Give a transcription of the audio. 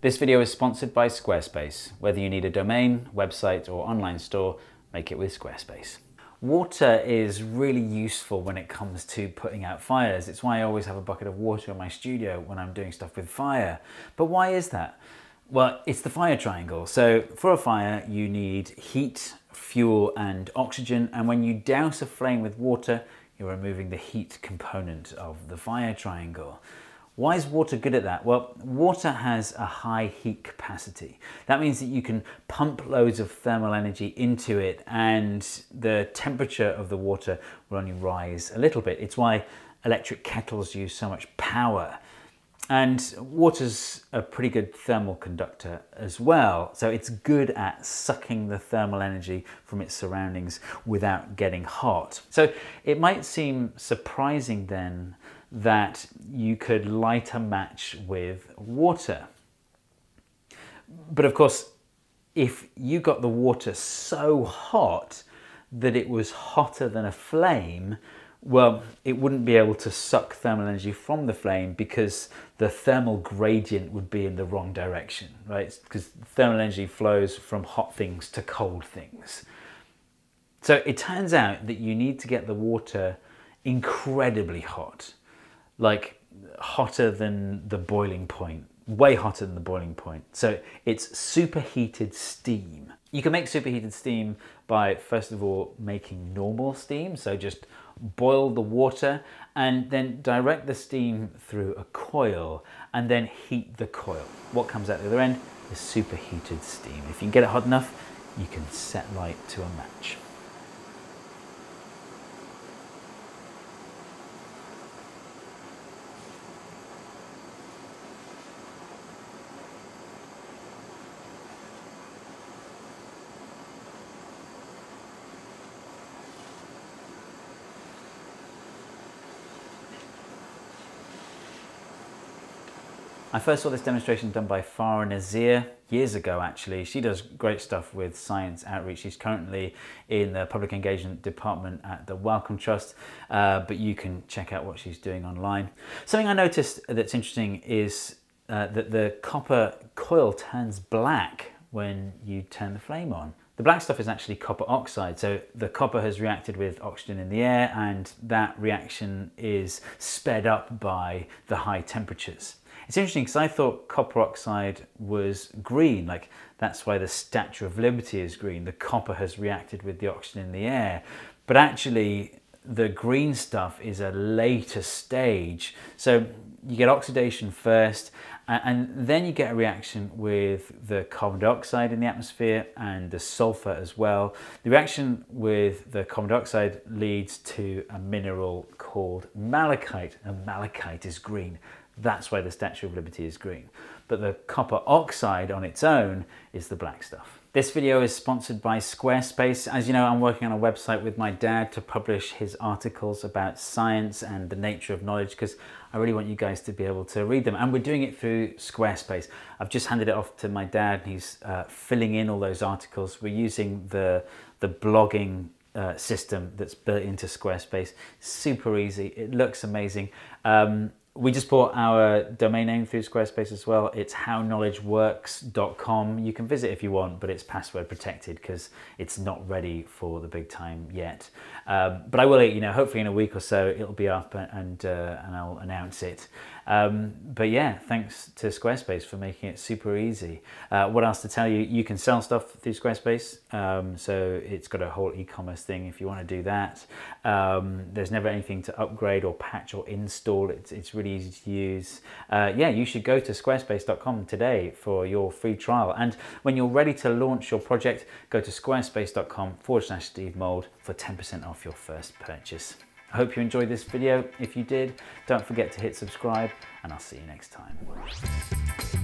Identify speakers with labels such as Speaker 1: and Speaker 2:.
Speaker 1: This video is sponsored by Squarespace. Whether you need a domain, website or online store, make it with Squarespace. Water is really useful when it comes to putting out fires. It's why I always have a bucket of water in my studio when I'm doing stuff with fire. But why is that? Well, it's the fire triangle. So for a fire, you need heat, fuel and oxygen. And when you douse a flame with water, you're removing the heat component of the fire triangle. Why is water good at that? Well, water has a high heat capacity. That means that you can pump loads of thermal energy into it and the temperature of the water will only rise a little bit. It's why electric kettles use so much power. And water's a pretty good thermal conductor as well. So it's good at sucking the thermal energy from its surroundings without getting hot. So it might seem surprising then that you could light a match with water. But of course, if you got the water so hot that it was hotter than a flame, well, it wouldn't be able to suck thermal energy from the flame because the thermal gradient would be in the wrong direction, right? Because thermal energy flows from hot things to cold things. So it turns out that you need to get the water incredibly hot, like hotter than the boiling point, way hotter than the boiling point. So it's superheated steam. You can make superheated steam by, first of all, making normal steam. So just boil the water and then direct the steam through a coil and then heat the coil. What comes out the other end is superheated steam. If you can get it hot enough, you can set light to a match. I first saw this demonstration done by Farah Nazir years ago, actually. She does great stuff with science outreach. She's currently in the public engagement department at the Wellcome Trust, but you can check out what she's doing online. Something I noticed that's interesting is that the copper coil turns black when you turn the flame on. The black stuff is actually copper oxide, so the copper has reacted with oxygen in the air and that reaction is sped up by the high temperatures. It's interesting because I thought copper oxide was green, like that's why the Statue of Liberty is green. The copper has reacted with the oxygen in the air, but actually the green stuff is a later stage. So you get oxidation first and then you get a reaction with the carbon dioxide in the atmosphere and the sulfur as well. The reaction with the carbon dioxide leads to a mineral called malachite, and malachite is green. That's why the Statue of Liberty is green. But the copper oxide on its own is the black stuff. This video is sponsored by Squarespace. As you know, I'm working on a website with my dad to publish his articles about science and the nature of knowledge because I really want you guys to be able to read them. And we're doing it through Squarespace. I've just handed it off to my dad. He's filling in all those articles. We're using the blogging system that's built into Squarespace. Super easy. It looks amazing. We just bought our domain name through Squarespace as well. It's howknowledgeworks.com. You can visit if you want, but it's password protected because it's not ready for the big time yet. But I will, hopefully in a week or so it'll be up and I'll announce it. But yeah, thanks to Squarespace for making it super easy. What else to tell you? You can sell stuff through Squarespace. So it's got a whole e-commerce thing if you want to do that. There's never anything to upgrade or patch or install. It's really easy to use. Yeah, you should go to squarespace.com today for your free trial. And when you're ready to launch your project, go to squarespace.com/Steve Mould for 10% off your first purchase. I hope you enjoyed this video. If you did, don't forget to hit subscribe and I'll see you next time.